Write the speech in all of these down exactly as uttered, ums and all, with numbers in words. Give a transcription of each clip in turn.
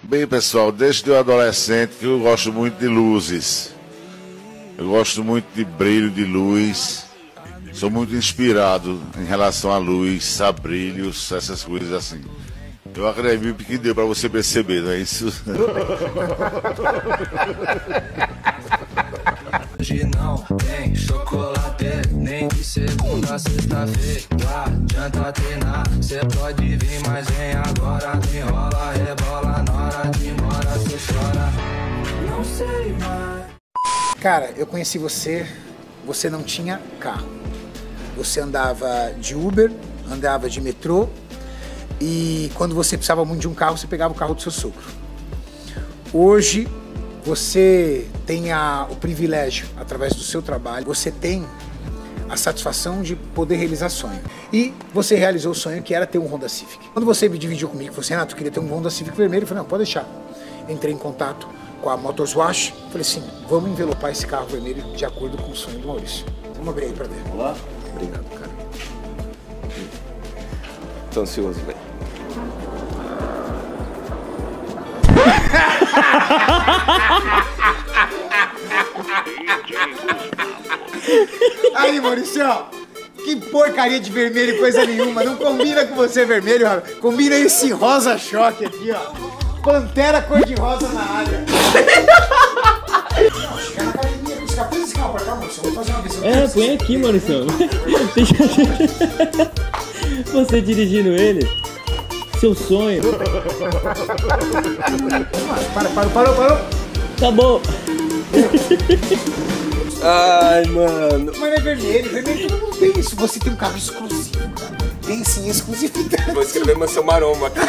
Bem, pessoal, desde eu adolescente que eu gosto muito de luzes. Eu gosto muito de brilho, de luz. Sou muito inspirado em relação à luz, a brilhos, essas coisas assim. Eu acredito que deu pra você perceber, não é isso? Hoje não tem chocolate, nem de segunda a sexta-feira. Adianta treinar, cê pode vir, mas vem agora. Enrola, rebola, na hora de ir embora, cê chora. Não sei mais. Cara, eu conheci você, você não tinha carro. Você andava de Uber, andava de metrô. E quando você precisava muito de um carro, você pegava o carro do seu sogro. Hoje, você tem a, o privilégio, através do seu trabalho, você tem a satisfação de poder realizar sonho. E você realizou o sonho que era ter um Honda Civic. Quando você me dividiu comigo, você, Renato, queria ter um Honda Civic vermelho, eu falei, não, pode deixar. Entrei em contato com a Motors Wash, falei assim, vamos envelopar esse carro vermelho de acordo com o sonho do Maurício. Vamos abrir aí pra ver. Olá. Obrigado, cara. Tô ansioso, velho. Aí, Maurício, que porcaria de vermelho, coisa nenhuma. Não combina com você vermelho, ó. Combina esse rosa choque aqui, ó. Pantera cor-de-rosa na área. Não, chega na academia com esse carro. Põe esse carro pra cá, Maurício. Vou fazer uma visão. É, põe aqui, Maurício. Você dirigindo ele. Seu sonho. Para, para, parou, parou. Acabou. Ai, mano. Mas não é vermelho, vermelho todo mundo tem isso. Você tem um carro exclusivo, cara. Tem sim, exclusividade. Vou escrever Mansão Maromba aqui.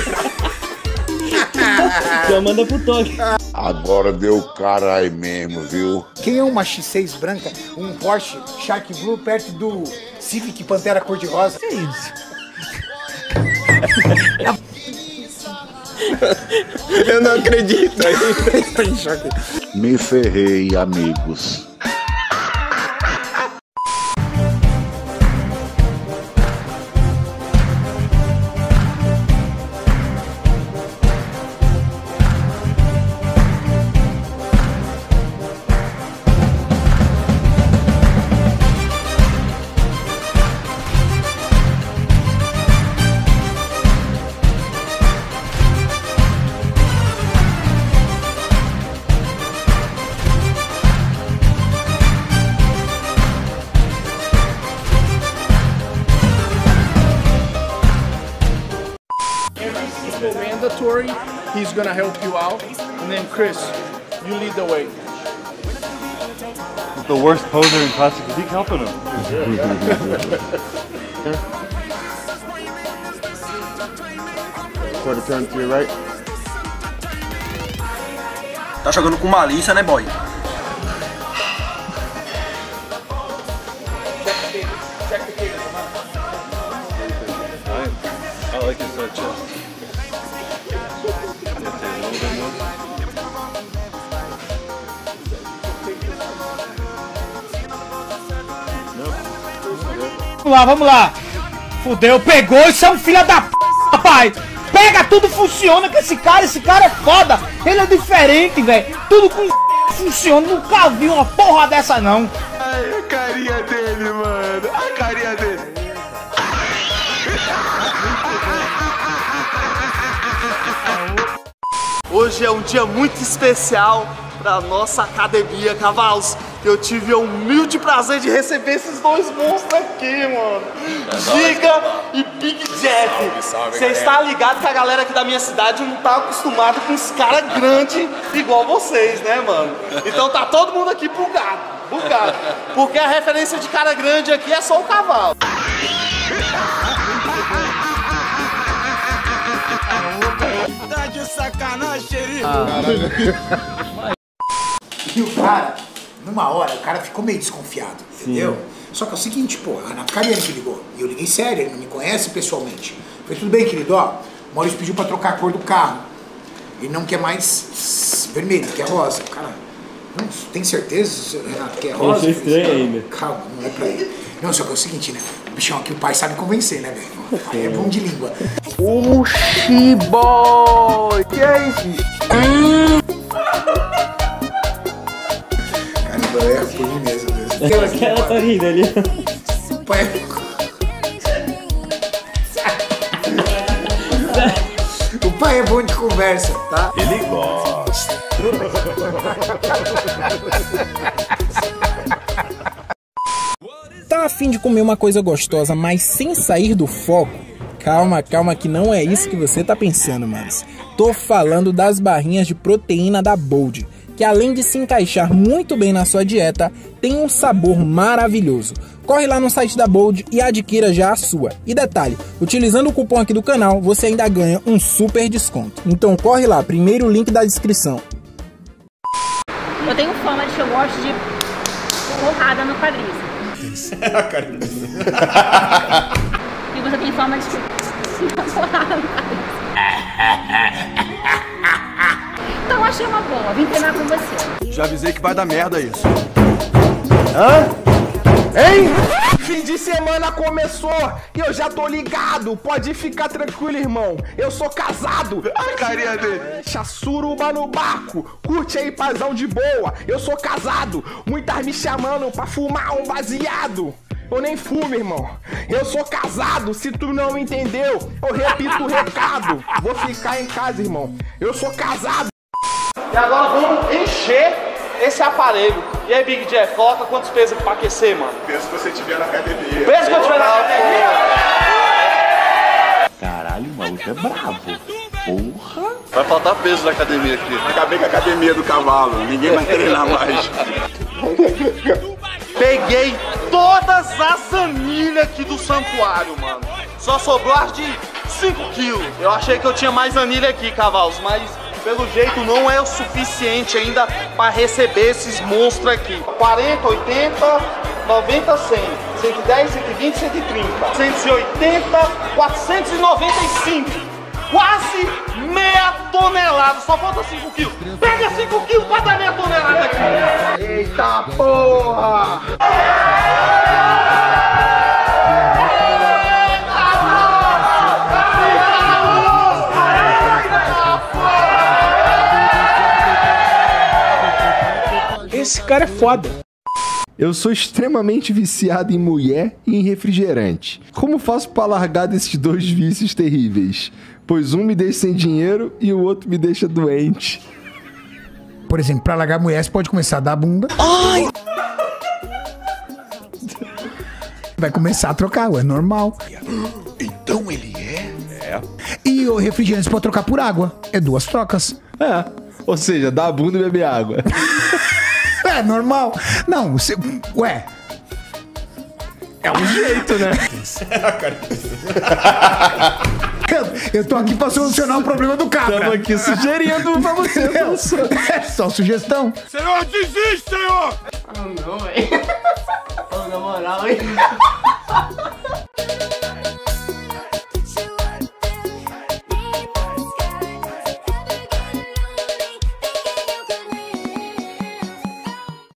Já manda pro toque. Agora deu caralho mesmo, viu? Quem é uma X seis branca, um Porsche Shark Blue perto do Civic Pantera cor-de-rosa? Que isso? Eu não acredito. Me ferrei, amigos. Mandatory, he's gonna help you out, and then Chris, you lead the way. The worst poser in classic physique helping him. Try to turn to your right. Tá jogando com malícia, né, boy? I like his uh, chest. Vamos lá, vamos lá. Fudeu, pegou, isso é um filho da p, rapaz. Pega, tudo funciona com esse cara, esse cara é foda. Ele é diferente, velho. Tudo com funciona, nunca vi uma porra dessa não. Ai, a carinha dele, mano. A carinha dele. Hoje é um dia muito especial para nossa academia, cavalos. Eu tive o humilde prazer de receber esses dois monstros aqui, mano. Giga e Big Jeff. Você está ligado que a galera aqui da minha cidade não tá acostumada com os caras grandes igual vocês, né, mano? Então tá todo mundo aqui bugado, bugado. Porque a referência de cara grande aqui é só o cavalo. Tá de sacanagem, xerife. E o cara, numa hora, o cara ficou meio desconfiado, entendeu? Só que é o seguinte, pô, a Renato Cariani que ligou. E eu liguei sério, ele não me conhece pessoalmente. Eu falei, tudo bem, querido, ó, o Maurício pediu pra trocar a cor do carro. Ele não quer mais vermelho, quer rosa. Cara, não, tem certeza, Renato, que é rosa? Eu achei estranho ainda. Calma, não é pra ele. Não, só que é o seguinte, né? Bichão, aqui o pai sabe convencer, né, velho? O pai é bom de língua. Oxi, boy! Que é isso? Caramba, eu erro por mim mesmo. Aquela, aquela tá rindo ali. O pai é... O pai é bom de conversa, tá? Ele gosta. Tá a fim de comer uma coisa gostosa, mas sem sair do foco? Calma, calma, que não é isso que você tá pensando, manos. Tô falando das barrinhas de proteína da Bold, que além de se encaixar muito bem na sua dieta, tem um sabor maravilhoso. Corre lá no site da Bold e adquira já a sua. E detalhe, utilizando o cupom aqui do canal, você ainda ganha um super desconto. Então corre lá, primeiro link da descrição. Eu tenho fama de que eu gosto de porrada no quadríceps. E você tem fama de porrada no quadríceps. Então eu achei uma boa, vim treinar com você. Já avisei que vai dar merda isso. Hã? Hein? Fim de semana começou e eu já tô ligado. Pode ficar tranquilo, irmão. Eu sou casado. A carinha dele. Deixa suruba no barco. Curte aí, pazão de boa. Eu sou casado. Muitas me chamando pra fumar um baseado. Eu nem fumo, irmão. Eu sou casado. Se tu não entendeu, eu repito o recado. Vou ficar em casa, irmão. Eu sou casado. E agora vamos encher esse aparelho. E aí, Big Jeff, coloca quantos pesos aqui pra aquecer, mano? Peso que você tiver na academia. Peso que eu tiver na academia? Caralho, o maluco é bravo. Porra. Vai faltar peso na academia aqui. Acabei com a academia do cavalo. Ninguém vai treinar mais. Peguei todas as anilhas aqui do santuário, mano. Só sobrou as de cinco quilos. Eu achei que eu tinha mais anilha aqui, cavalos, mas pelo jeito não é o suficiente ainda para receber esses monstros aqui. quarenta, oitenta, noventa, cem. cento e dez, cento e vinte, cento e trinta. cento e oitenta, quatrocentos e noventa e cinco. Quase meia tonelada. Só falta cinco quilos. Pega cinco quilos para dar meia tonelada aqui. Eita porra! Esse cara é foda. Eu sou extremamente viciado em mulher e em refrigerante. Como faço para largar desses dois vícios terríveis? Pois um me deixa sem dinheiro e o outro me deixa doente. Por exemplo, pra largar mulher, você pode começar a dar bunda. Ai! Vai começar a trocar, é normal. Então ele é? É. E o refrigerante você pode trocar por água. É duas trocas. É. Ou seja, dar a bunda e beber água. É normal. Não, você... Ué. É um jeito, né? Eu tô aqui pra solucionar o problema do cabra. Estamos aqui sugerindo pra você. É só sugestão. Senhor, desiste, senhor! Ah, não, velho. Na moral, hein?